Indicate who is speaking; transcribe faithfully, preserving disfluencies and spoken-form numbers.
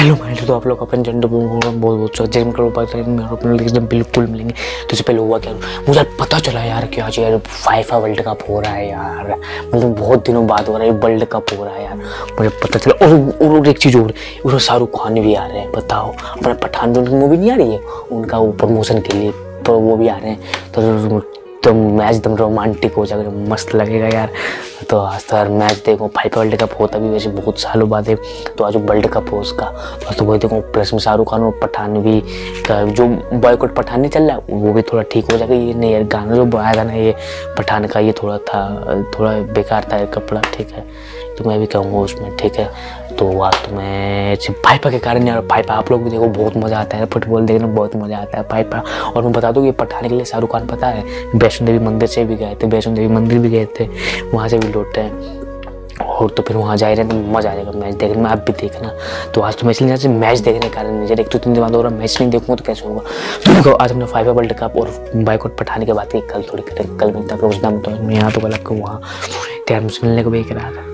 Speaker 1: Hello mind, तो आप लोग अपन जेंडर बहुत बहुत जिम करो एकदम बिल्कुल मिलेंगे। तो इससे पहले हुआ क्या, मुझे यार पता चला यार कि आज यार फाइफा वर्ल्ड कप हो रहा है यार, मतलब बहुत दिनों बाद हो रहा है वर्ल्ड कप हो रहा है यार, मुझे पता चला। और और एक चीज़ और, उसमें शाहरुख खान भी आ रहे हैं, बताओ। अपना पठान जो मूवी नहीं आ रही है उनका वो प्रमोशन के लिए, तो वो भी आ रहे हैं। तो तो मैच एकदम रोमांटिक हो जाएगा, मस्त लगेगा यार। तो आज तो यार मैच देखो, फाइफा वर्ल्ड कप होता भी वैसे बहुत सालों बाद है, तो आज वर्ल्ड कप हो उसका, तो आज तो वही देखो। प्लस में शाहरुख खान और पठान भी का जो बॉयकॉट पठान नहीं चल रहा है वो भी थोड़ा ठीक हो जाएगा। ये नहीं यार गाना जो आया था ना ये पठान का, ये थोड़ा था थोड़ा बेकार था कपड़ा, ठीक है, तो मैं भी कहूँगा उसमें, ठीक है। तो आज तो मैं फाइफा के कारण यार, फाइफा आप लोग भी देखो, बहुत मज़ा आता है फुटबॉल देखने में, बहुत मज़ा आता है फाइफा। और मैं बता दूँ कि पठान के लिए शाहरुख खान पता है वैष्णो देवी मंदिर से भी गए थे, वैष्णो देवी मंदिर भी गए थे, वहाँ से भी लौटे हैं। और तो फिर वहाँ जा रहे हैं तो मज़ा आ जाएगा मैच देखने में, आप भी देखना। तो आज तो मैं इसलिए यहाँ मैच देखने के कारण नहीं, एक तो तीन दिन बाद हो रहा मैच नहीं देखूँगा तो कैसे होगा। तो देखो आज हमने फाइफा वर्ल्ड कप और बॉयकॉट पठाने की बात की, कल थोड़ी करें, कल मिलता है उस दाम, तो मैं यहाँ तो कल आपको वहाँ तैयार मिलने को भी करा था।